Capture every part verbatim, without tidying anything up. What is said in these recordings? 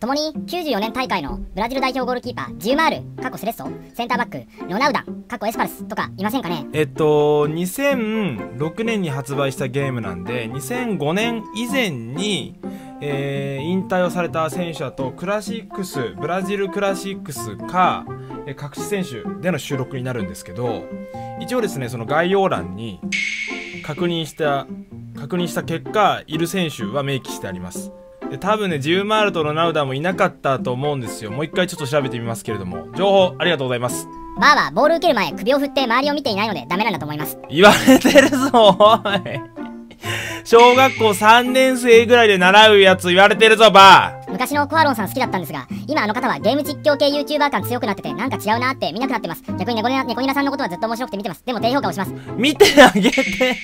共にきゅうじゅうよねん大会のブラジル代表ゴールキーパー、ジウマール、過去セレッソ、センターバック、ロナウダ、過去エスパルスとかいませんかね？ えっと、にせんろくねんに発売したゲームなんで、にせんごねん以前に、えー、引退をされた選手だと、クラシックス、ブラジルクラシックスか、えー、隠し選手での収録になるんですけど、一応ですね、その概要欄に確認した、確認した結果、いる選手は明記してあります。で多分ね、ジウマールとロナウダもいなかったと思うんですよ。もう一回ちょっと調べてみますけれども、情報ありがとうございます。 バーはボール受ける前、首を振って周りを見ていないのでダメなんだと思います。 言われてるぞ、おい。小学校さんねん生ぐらいで習うやつ言われてるぞ、バー。 昔のコアロンさん好きだったんですが、今あの方はゲーム実況系 YouTuber 感強くなってて、なんか違うなって見なくなってます。逆にネコニラ、ネコニラさんのことはずっと面白くて見てます。でも低評価をします。 見てあげて。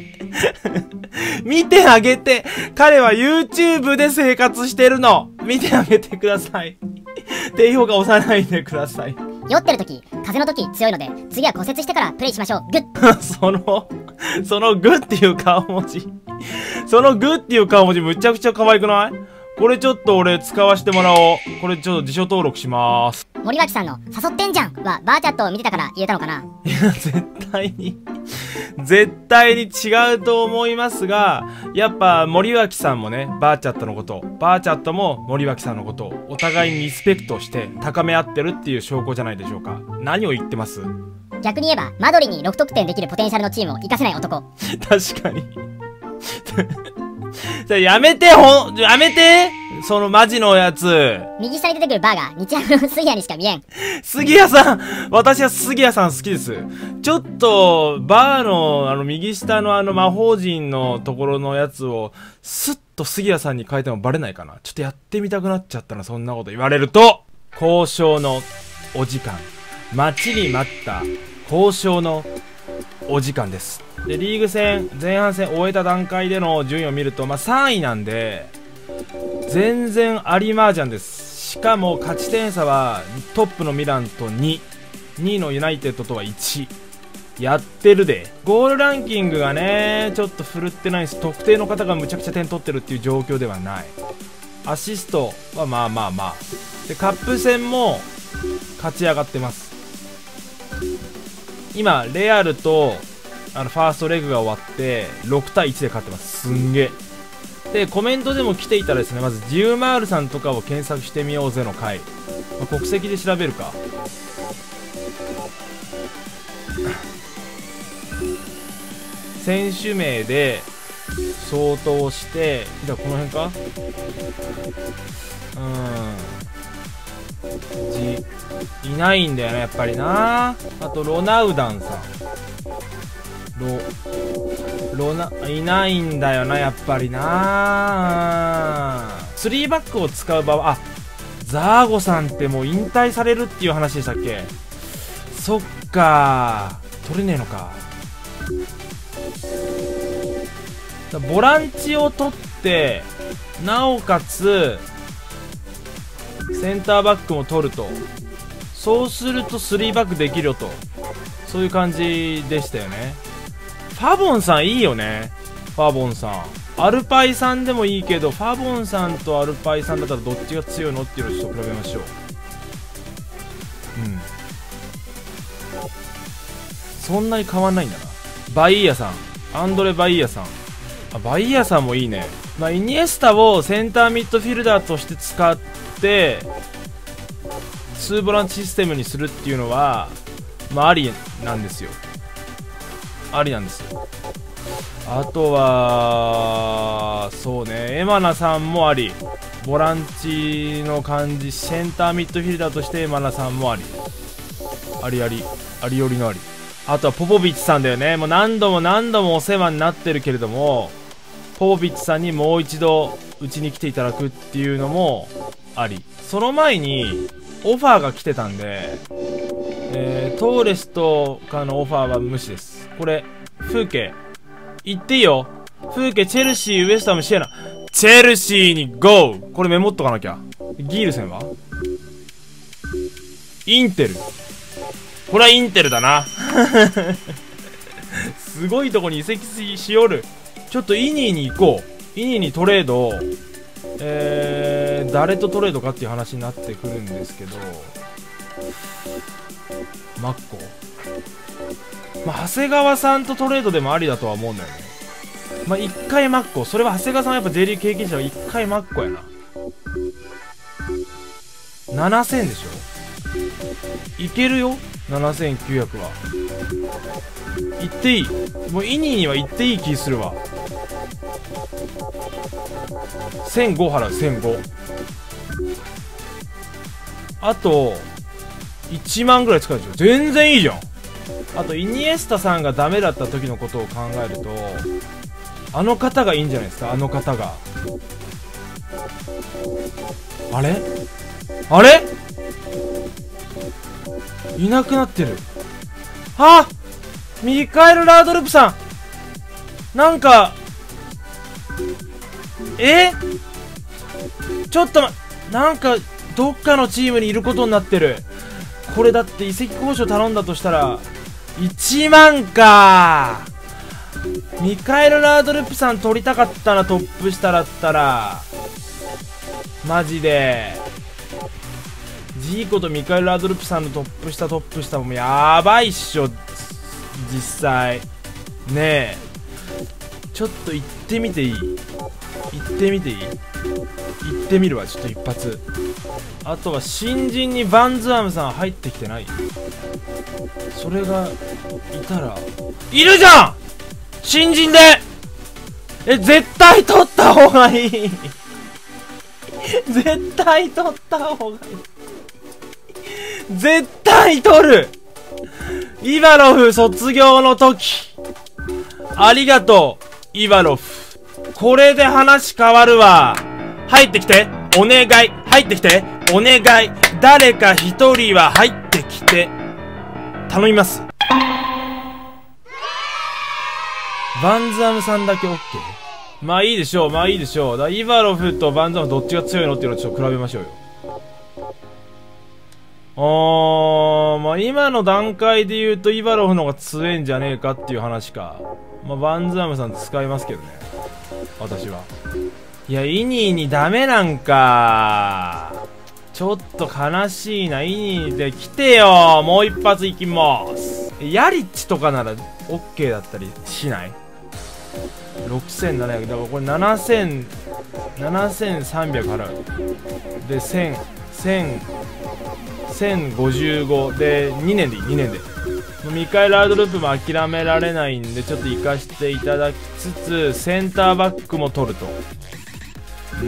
見てあげて。彼は YouTube で生活してるの。見てあげてください。低評価押さないでください。 酔ってる時、風の時強いので、次は骨折してからプレイしましょう。グッその、そのグっていう顔文字。そのグっていう顔文字むちゃくちゃ可愛くない？これちょっと俺使わせてもらおう。これちょっと辞書登録しまーす。 森脇さんの誘ってんじゃんはバーチャットを見てたから言えたのかな？ いや、絶対に、絶対に違うと思いますが、やっぱ森脇さんもね、バーチャットのこと、バーチャットも森脇さんのことをお互いにリスペクトして高め合ってるっていう証拠じゃないでしょうか。何を言ってます？ 逆に言えば、マドリにろく得点できるポテンシャルのチームを活かせない男。 確かに。やめて、ほん、やめてそのマジのやつ。 右下に出てくるバーが日ハムの杉谷にしか見えん。 杉谷さん私は杉谷さん好きです。ちょっと、バーの、あの、右下のあの魔法陣のところのやつを、スッと杉谷さんに変えてもバレないかな。ちょっとやってみたくなっちゃったな、そんなこと言われると。交渉のお時間。待ちに待った交渉のお時間です。で、リーグ戦、前半戦終えた段階での順位を見ると、まあ、さんいなんで、全然ありマージャンです。しかも勝ち点差はトップのミランとに、にいのユナイテッドとは いち。やってるで。ゴールランキングがね、ちょっと振るってないです。特定の方がむちゃくちゃ点取ってるっていう状況ではない。アシストはまあまあまあ。で、カップ戦も勝ち上がってます。今、レアルと、あの、ファーストレグが終わって、ろくたいいちで勝ってます。すんげえ。で、コメントでも来ていたらですね、まず、ジウマールさんとかを検索してみようぜの回。まあ、国籍で調べるか。選手名で、相当して、じゃあこの辺か？うーん。じ、いないんだよね、やっぱりな。あと、ロナウダンさん。ロ、ロナ、いないんだよな、やっぱりな。スリーバックを使う場合、あ、ザーゴさんってもう引退されるっていう話でしたっけ？そっかー。取れねえのか。ボランチを取って、なおかつ、センターバックも取ると。そうするとスリーバックできるよと。そういう感じでしたよね。ファボンさんいいよね。ファボンさん。アルパイさんでもいいけど、ファボンさんとアルパイさんだったらどっちが強いのっていうのをちょっと比べましょう。うん。そんなに変わんないんだな。バイーヤさん。アンドレ・バイーヤさん。あ、バイーヤさんもいいね。まあ、イニエスタをセンターミッドフィルダーとして使って、ツーボランチシステムにするっていうのは、まあ、ありなんですよ。ありなんですよ。あとは、そうね、エマナさんもあり。ボランチの感じ、センターミッドフィルダーとしてエマナさんもあり。ありあり。ありよりのあり。あとはポポビッチさんだよね。もう何度も何度もお世話になってるけれども、ポポビッチさんにもう一度うちに来ていただくっていうのもあり。その前にオファーが来てたんで、えー、トーレスとかのオファーは無視です。これ、風景。言っていいよ。風景、チェルシー、ウエストハム、シエナ。チェルシーにゴー！これメモっとかなきゃ。ギールセンはインテル。これはインテルだな。すごいとこに移籍しよる。ちょっとイニーに行こう。イニーにトレード。えね、誰とトレードかっていう話になってくるんですけど、マッコ、まあ、長谷川さんとトレードでもありだとは思うんだよね。まあいっかいマッコ、それは長谷川さんはやっぱ J リーグ経験者はいっかいマッコやな。ななせんでしょ、いけるよ。ななせんきゅうひゃくは行っていい。もうイニーには行っていい気するわ。せんご払う。せんご、あといちまんぐらい使うでしょ。全然いいじゃん。あとイニエスタさんがダメだった時のことを考えると、あの方がいいんじゃないですか。あの方が、あれあれいなくなってる。あ、ミカエル・ラードルプさん、なんか、えちょっとま、なんかどっかのチームにいることになってる。これだって移籍交渉頼んだとしたらいちまんか。ミカエル・ラードルプさん取りたかったな、トップ下だったら。マジでジーコとミカエル・ラードルプさんのトップ下トップ下もやばいっしょ実際ねえ。ちょっと行ってみていい？行ってみていい？行ってみるわ、ちょっと一発。あとは新人にバンズアムさん入ってきてない？それがいたらいるじゃん、新人で。え、絶対取った方がいい絶対取った方がいい絶対取る。イバロフ卒業の時ありがとうイバロフ。これで話変わるわ。入ってきてお願い、入ってきてお願い、誰か一人は入ってきて頼みます。バンズアムさんだけ OK。 まあいいでしょう、まあいいでしょう。だイバロフとバンズアムどっちが強いのっていうのをちょっと比べましょうよ。あー、まあ今の段階で言うとイバロフの方が強いんじゃねえかっていう話か。まあバンズアムさん使いますけどね、私は。いや、イニーにダメなんか。ちょっと悲しいな。イニーで来てよ。もう一発いきます。ヤリッチとかなら OK だったりしない？ろくせんななひゃく、だからこれななせん、ななせんさんびゃく払う。で、せん、せん、せんごじゅうごでにねんでいい、にねんで。ミカエル・ラードループも諦められないんで、ちょっと行かしていただきつつ、センターバックも取ると。うん。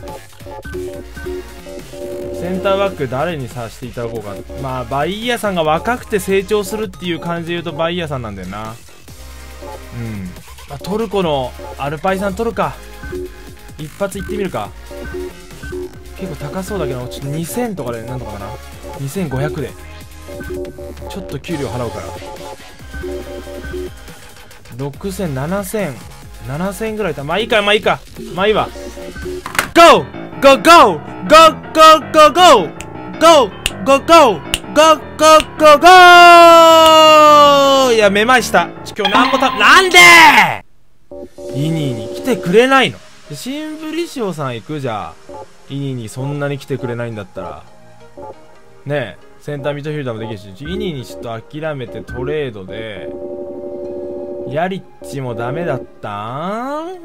センターバック誰にさせていただこうか。まあ、バイヤさんが若くて成長するっていう感じで言うと、バイヤさんなんだよな。うん。まあ、トルコのアルパイさん取るか。一発いってみるか。結構高そうだけど、ちょっとにせんとかでなんとかかな。にせんごひゃくで。ちょっと給料払うから。ろくせん、ななせん、ななせんぐらいだ。まあいいか、まあいいか。まあいいわ。ゴーゴーゴーゴーゴーゴーゴーゴーゴーゴーゴーゴーゴーゴーゴー。いや、めまいした。今日なんもた、なんでイニーに来てくれないの？シンブリシオさん行くじゃあ。イニーにそんなに来てくれないんだったら。ねえ、センターミッドフィルダーもできるし、イニーにちょっと諦めてトレードで、ヤリッチもダメだったん？う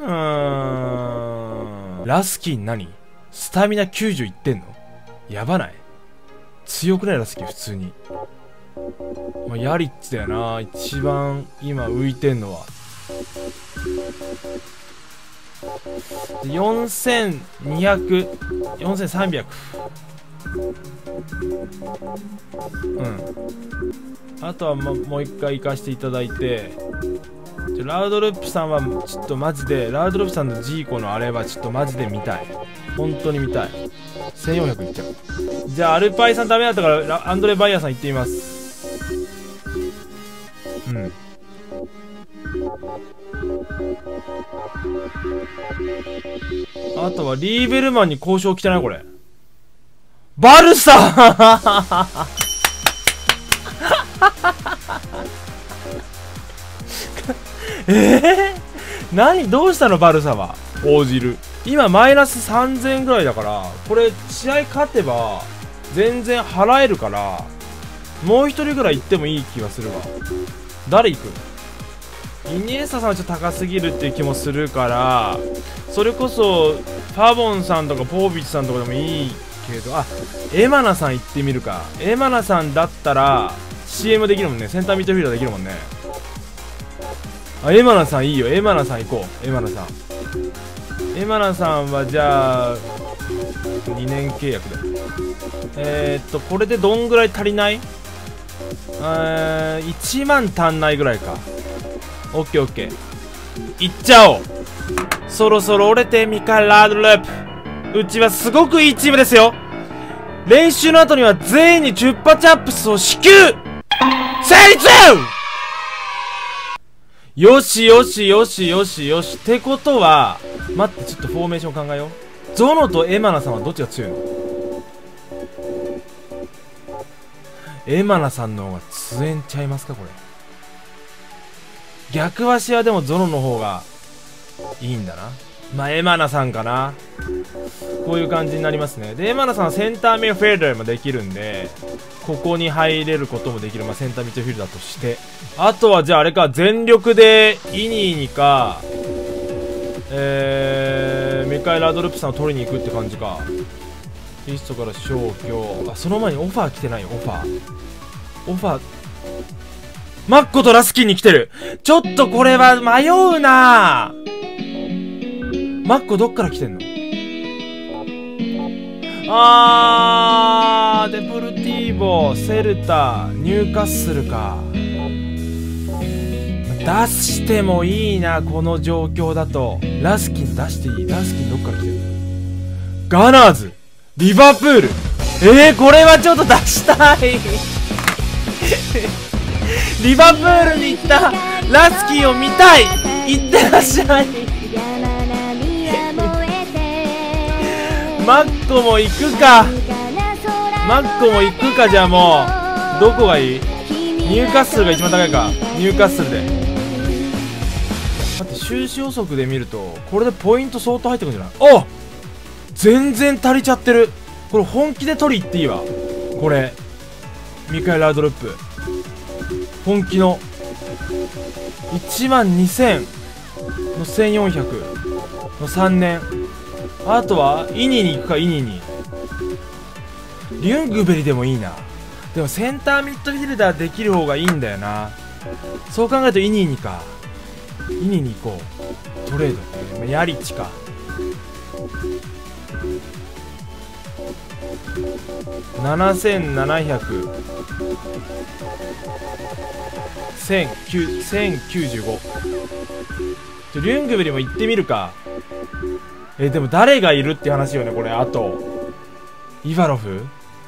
ーん。ラスキン何？スタミナきゅうじゅういってんの？やばない？強くないラスキン普通に。まあ、ヤリッチだよな。一番今浮いてんのは。よんせんにひゃく、よんせんさんびゃく。うん。あとは、ま、もう一回行かせていただいて、ちょラウドルップさんはちょっとマジで、ラウドルップさんのジーコのあれはちょっとマジで見たい。本当に見たい。せんよんひゃくいっちゃう。じゃあアルパイさんダメだったからアンドレ・バイヤーさん行ってみます。うん。あとはリーベルマンに交渉来てないこれ。バルサえー、何どうしたのバルサは。応じる。 今マイナスさんぜんえんぐらいだから、これ試合勝てば全然払えるから、もう一人ぐらい行ってもいい気がするわ。誰行く？イニエスタさんはちょっと高すぎるっていう気もするから、それこそファボンさんとかポービッチさんとかでもいいけど、あ、エマナさん行ってみるか。エマナさんだったら シーエム できるもんね。センターミッドフィールダーできるもんね。あ、エマナさんいいよ。エマナさん行こう。エマナさんエマナさんはじゃあにねん契約で、えー、っとこれでどんぐらい足りない？いちまん足んないぐらいか。オッケーオッケー、いっちゃおう。そろそろ折れてミカ・ラードループ。うちはすごくいいチームですよ。練習の後には全員にチュッパチャップスを支給成立。よしよしよしよしよし。ってことは、待って、ちょっとフォーメーション考えよう。ゾノとエマナさんはどっちが強いの？エマナさんの方が強えんちゃいますかこれ。逆足はでもゾノの方がいいんだな。まあエマナさんかな。こういう感じになりますね。でエマナさんはセンターミッドフィールダーもできるんで、ここに入れることもできる、まあ、センターミッドフィールダーとして、あとはじゃああれか、全力でイニーにかえー、ミカエル・ラドルプさんを取りに行くって感じか。リストから消去。あ、その前にオファー来てないよ。オファーオファーマッコとラスキンに来てる。ちょっとこれは迷うな。マッコどっから来てんの？あー、デプルティーボ、セルタ、ニューカッスルか。出してもいいな、この状況だと。ラスキン出していい？ラスキンどっから来てる？ガナーズ、リバプール。えー、これはちょっと出したい。リバプールに行ったラスキンを見たい。いってらっしゃい。マッコも行くか。マッコも行くか。じゃあもうどこがいい？ニューカッスルが一番高いか。ニューカッスルで。待って、収支予測で見るとこれでポイント相当入ってくるんじゃない？あ、全然足りちゃってる。これ本気で取り行っていいわ。これミカエル・ラドルップ本気のいちまんにせんのせんよんひゃくのさんねん。あとはイニに行くか。イニにリュングベリでもいいな。でもセンターミッドフィルダーできる方がいいんだよな。そう考えるとイニにか。イニに行こう。トレード、ヤリッチか。ななせんななひゃく、せんきゅうじゅうご。リュングベリも行ってみるか。えでも誰がいるって話よねこれ。あとイバロフ、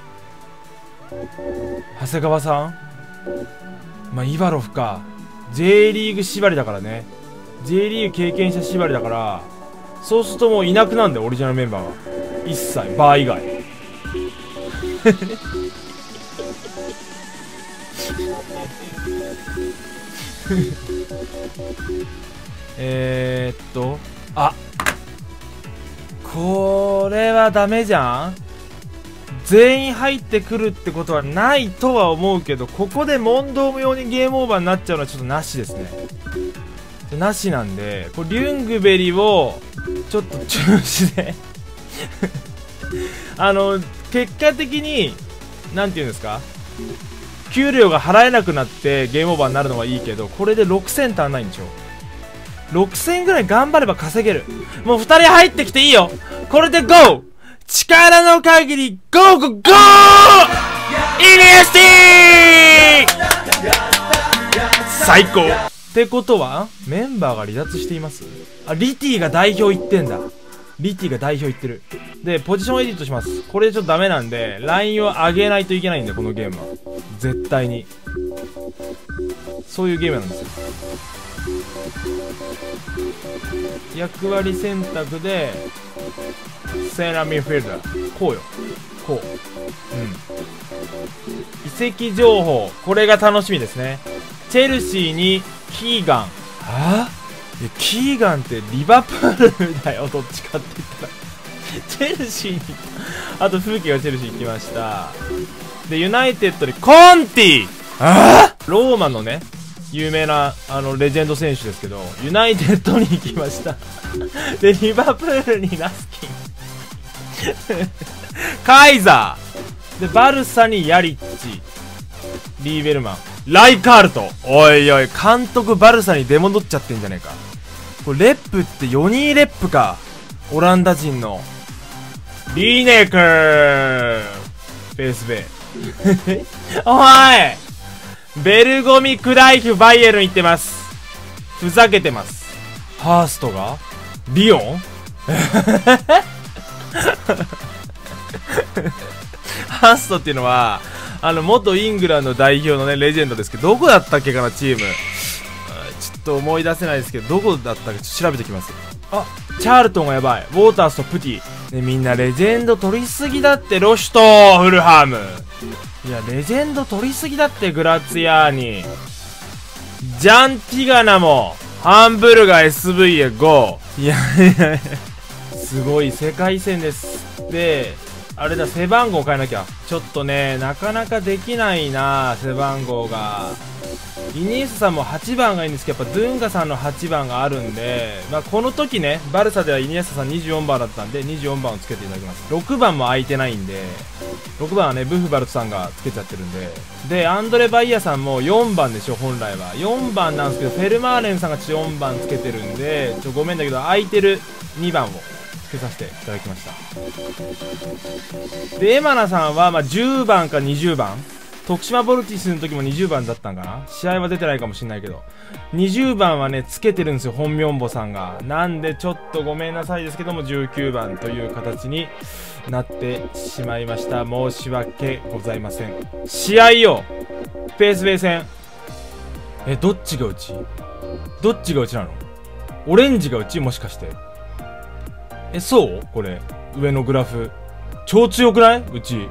長谷川さん、まあイバロフか。 J リーグ縛りだからね。 J リーグ経験者縛りだから、そうするともういなくなんだよオリジナルメンバーが一切、バー以外。えーっとあ、これはダメじゃん。全員入ってくるってことはないとは思うけど、ここで問答無用にゲームオーバーになっちゃうのはちょっとなしですね。なしなんで、これリュングベリをちょっと中止であの結果的になんていうんですか、給料が払えなくなってゲームオーバーになるのはいいけど、これでろくせん足んないんでしょ。ろくせんぐらい頑張れば稼げる。もうふたり入ってきていいよ。これで ゴー！ 力の限りゴーゴーゴー！イニエスティー！最高ってことはメンバーが離脱しています。あ、リティが代表行ってんだ。リティが代表行ってる。でポジションエディットします。これでちょっとダメなんでラインを上げないといけないんで、このゲームは絶対にそういうゲームなんですよ。役割選択でセンターミッドフィールダー、こうよ、こう、うん、移籍情報、これが楽しみですね。チェルシーにキーガン、あいやキーガンってリバプールだよ、どっちかって言ったらチェルシーに行った。あと風景がチェルシー行きました。でユナイテッドでコンティ、あーローマのね有名なあのレジェンド選手ですけど、ユナイテッドに行きましたでリバプールにナスキンカイザーでバルサにヤリッチ、リーベルマン、ライカールト。おいおい監督バルサに出戻っちゃってんじゃねえか。これレップってよにんレップか、オランダ人のリーネクーベースベイおいベルゴミ、クライフ、バイエルン行ってます。ふざけてます。ハーストがリオンハーストっていうのはあの元イングランド代表のねレジェンドですけど、どこだったっけかなチーム、ちょっと思い出せないですけど、どこだったか調べてきます。あ、チャールトンがやばい。ウォータースとプティ、ね、みんなレジェンド取りすぎだって。ロシュトフルハム、いやレジェンド取りすぎだって。グラツヤーニ、ジャンティガナもハンブルガー エスブイ へゴー。いやいやいやすごい世界戦です。であれだ、背番号変えなきゃ。ちょっとねなかなかできないな、背番号が。イニエスタさんもはちばんがいいんですけど、やっぱドゥンガさんのはちばんがあるんで、まあ、この時ねバルサではイニエスタさんにじゅうよんばんだったんでにじゅうよんばんをつけていただきます。ろくばんも空いてないんで、ろくばんはねブフバルトさんがつけちゃってるんで。でアンドレ・バイアさんもよんばんでしょ、本来はよんばんなんですけど、フェルマーレンさんがよんばんつけてるんで、ちょごめんだけど空いてるにばんをつけさせていただきました。でエマナさんはまあじゅうばんかにじゅうばん、徳島ボルティスの時もにじゅうばんだったんかな、試合は出てないかもしれないけどにじゅうばんはねつけてるんですよ、本名簿さんが。なんでちょっとごめんなさいですけどもじゅうきゅうばんという形になってしまいました。申し訳ございません。試合よ、ペースベイ戦、えどっちがうちどっちがうちなの？オレンジがうち、もしかして。えそうこれ上のグラフ超強くない？うち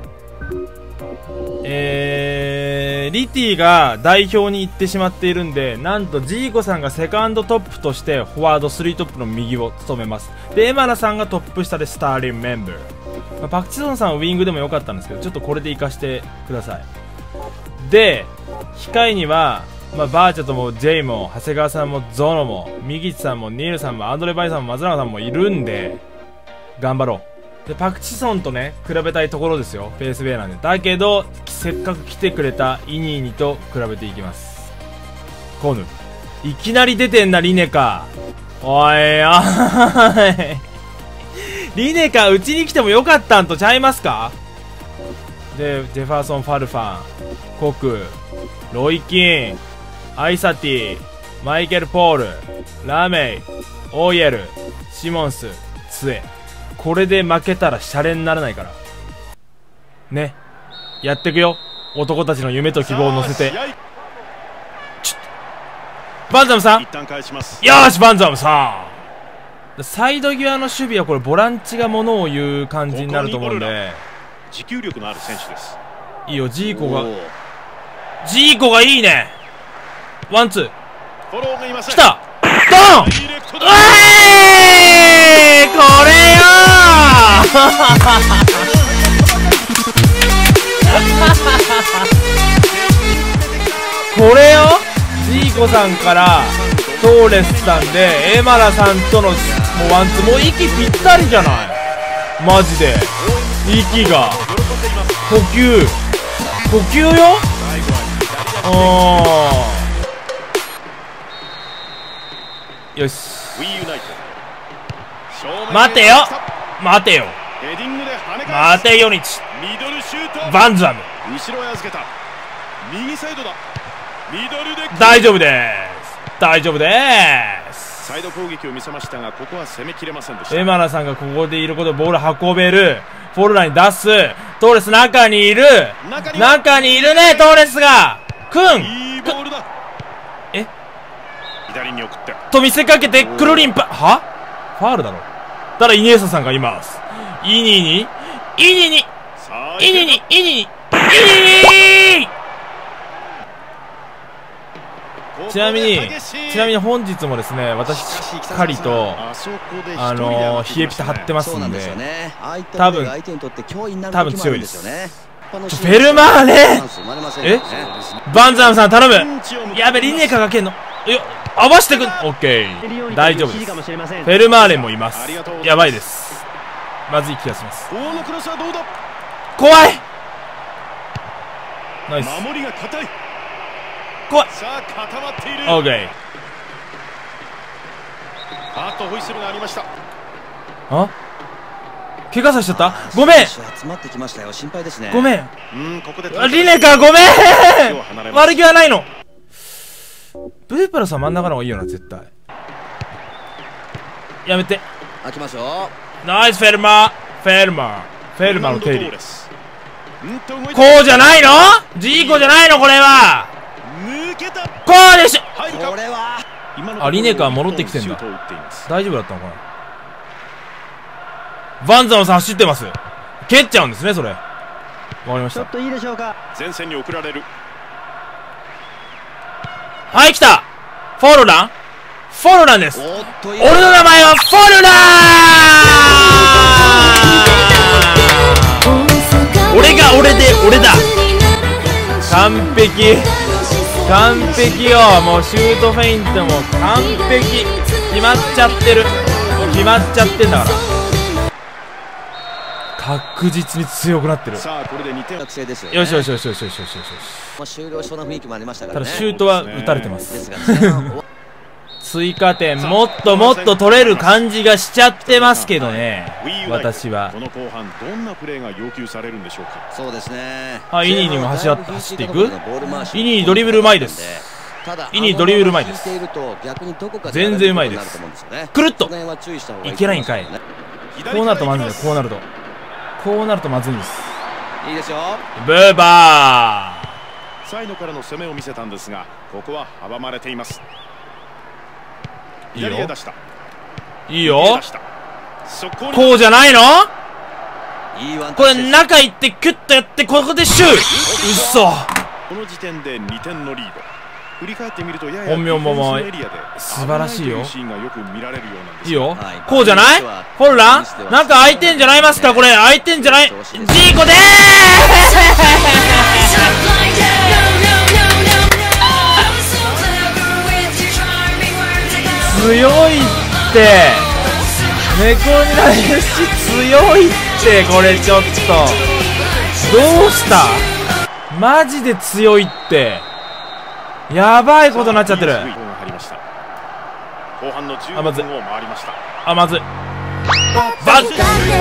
えー、リティが代表に行ってしまっているんで、なんとジーコさんがセカンドトップとしてフォワードスリートップの右を務めます。でエマナさんがトップ下でスターリンメンバー、まあ、パクチソンさんはウィングでもよかったんですけど、ちょっとこれで活かしてください。で控えには、まあ、バーチャともジェイも長谷川さんもゾノもミギチさんもニールさんもアンドレ・バイさんも松永さんもいるんで頑張ろう。でパクチソンとね比べたいところですよ、ペースベイなんで。だけどせっかく来てくれたイニーニと比べていきます。コヌいきなり出てんな、リネカ。おいおいリネカうちに来てもよかったんとちゃいますか。でジェファーソン・ファルファン、コク、ロイキン、アイサティ、マイケル・ポール、ラメイ、オーイエル、シモンス、ツエ。これで負けたらシャレにならないからね。やってくよ、男たちの夢と希望を乗せて。ちょっとバンザムさん、よーしバンザムさん、サイド際の守備はこれボランチがものを言う感じになると思うんで、 持久力のある選手です。 いいよ、ジーコがジーコがいいね。ワンツー来た、ドン、うえーこれよこれよ、ジーコさんからトーレスさんでエマラさんとのもうワンツー、もう息ぴったりじゃないマジで。息が呼吸呼吸よ。おーよし、待てよ待てよ待てよニチ、バンザム大丈夫です大丈夫です。 サイド攻撃を見せましたがここは攻めきれませんでした。 エマナさんがここでいること、ボール運べる、フォルラに出す、トーレス中にいる、中にいるねトーレスがくん、 いいボールだ。 え左に送ってと見せかけてクルリンパ、はファールだろ。ただイニエスタさんがいます。イニーニイニーニイニーニイニーニイニーニちなみにちなみに本日もですね、私しっかりとあのー、冷えピタ貼ってますんで、多分多分強いです。フェルマーレ、えバンザムさん頼む。やべ、リネカがけんのよ、合わしてくん。オッケー、大丈夫です。フェルマーレもいます。やばいです。まずい気がします。怖い。ナイス。怖い。オッケー。あとホイッスルがありました。あ、怪我させちゃった。ごめんごめん、リネカごめん悪気はないの。ブープラさん真ん中の方がいいよな、絶対。やめて。ナイスフェルマー、フェルマーフェルマーの定理。こうじゃないの、ジーコじゃないの、これはこうでしょ。あ、リネカ戻ってきてんだ。大丈夫だったのかな。バンザムさん走ってます。蹴っちゃうんですね、それ。わかりました。ちょっといいでしょうか。前線に送られる。はい、来た。フォルランフォルランです。俺の名前はフォルラン。俺が俺で俺だ。完璧完璧よ。もうシュートフェイントも完璧。決まっちゃってる。決まっちゃってんだから。確実に強くなってる。さあこれでにてん。よしよしよしよしよしよしよしよし。終了しそうな雰囲気もありましたからね。ただシュートは打たれてます。追加点もっともっと取れる感じがしちゃってますけどね、私は。この後半どんなプレーが要求されるんでしょうか。そうですね。あ、イニーにも走ら走っていく。イニードリブルうまいです。イニードリブルうまいです。全然うまいです。くるっといけないんかい。こうなるとまずい。こうなるとこうなるとまずいんです。いいですよ。ブーバー。サイドからの攻めを見せたんですが、ここは阻まれています。いいよ。いいよ。こうじゃないの？これ中行ってキュッとやってここでシュー。うっそ。この時点でにてんのリード。振り返ってみるとやや本名もも素晴らしいよ。いいよ。こうじゃない？フォルラン？なんか空いてんじゃないますかこれ。空いてんじゃない？ジーコでー強いって猫になるし強いってこれちょっとどうしたマジで強いってやばいことになっちゃってる。あ、まずい。あ、まずい。バッ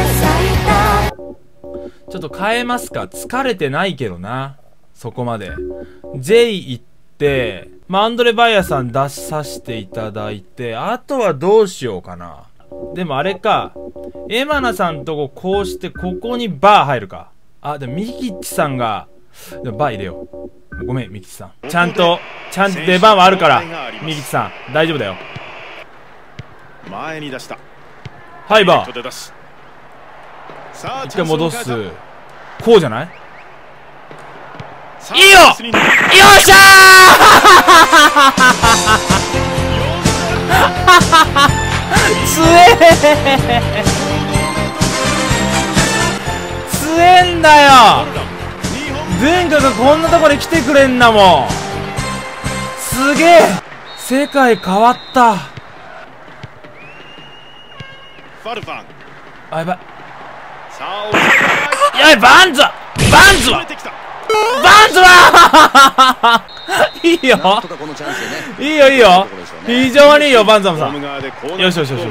ちょっと変えますか。疲れてないけどなそこまで。 J 行ってマンドレバイアさん出させていただいて、あとはどうしようかな。でもあれか、エマナさんとここうしてここにバー入るか。あ、でもミキッチさんがでもバー入れよう。ごめんミキッチさん、ちゃんとちゃんと出番はあるから。ミキッチさん大丈夫だよ。前に出した。はいバー一回戻す。こうじゃない？いいよ！よっしゃーつえーつえんだよ。文化がこんなとこで来てくれんだもん。すげえ世界変わった。あ、やばい。やばい、バンズバンズはバンズはいいよいいよいいよ、非常にいいよバンザムさん。よしよしよしよし。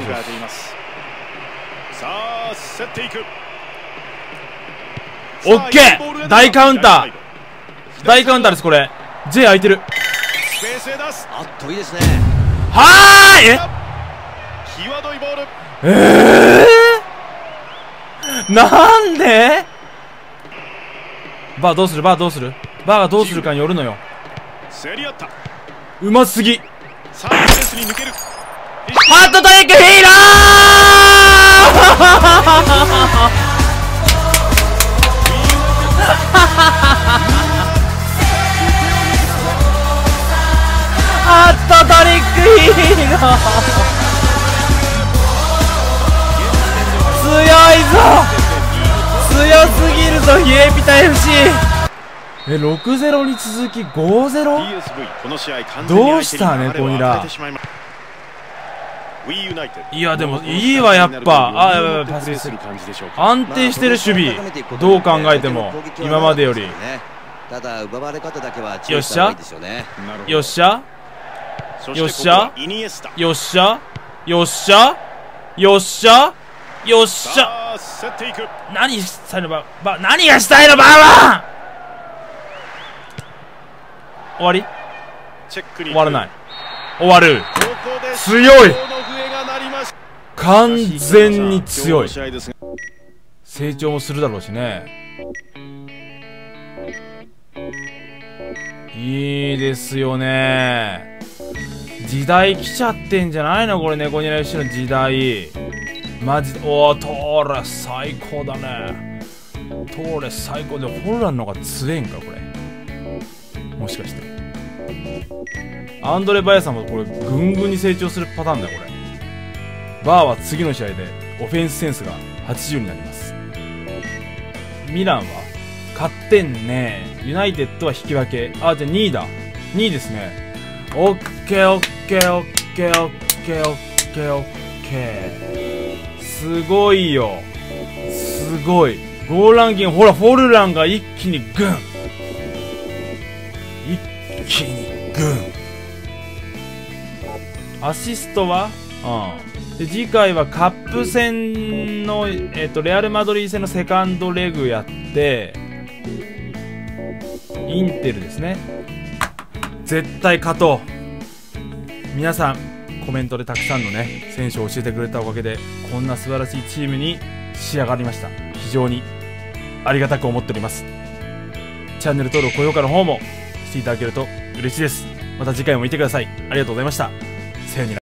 オッケー、大カウンター大カウンターですこれ。 J 空いてる。はーい。ええー、なんでバーどうするバーどうするバーがどうするかによるのよ。うますぎ。ハットトリックヒーローハッの強いぞ、強すぎるぞヒエピタ エフシー。 え ろくたいゼロ に続き ごたいゼロ。 どうしたねコニラ。いやでもいいわやっぱ。あ、やばいやばい、パスする。安定してる守備、どう考えても今までより。 ただ奪われ方だけはよっしゃよっしゃよっしゃよっしゃよっしゃよっしゃよっしゃ。何したいのば、ば、何がしたいのバーワン。終わり？終わらない。終わる。強い。完全に強い。成長もするだろうしね。いいですよね。時代来ちゃってんじゃないのこれ、猫ニラ エフシー の時代。マジで。おお、トーレス最高だね。トーレス最高で、ホルランの方が強えんかこれ、もしかして。アンドレ・バヤさんもこれぐんぐんに成長するパターンだよこれ。バーは次の試合でオフェンスセンスがはちじゅうになります。ミランは勝ってんね。ユナイテッドは引き分け。あ、じゃあにいだ。にいですね。オッケーオッケーオッケーオッケーオッケーオッケー。すごいよ。すごい。ゴールランキング、ほら、フォルランが一気にグン。一気にグン。アシストはうん。で、次回はカップ戦の、えっと、レアル・マドリー戦のセカンドレグやって、インテルですね。絶対勝とう。皆さんコメントでたくさんのね選手を教えてくれたおかげでこんな素晴らしいチームに仕上がりました。非常にありがたく思っております。チャンネル登録高評価の方もしていただけると嬉しいです。また次回も見てください。ありがとうございました。さようなら。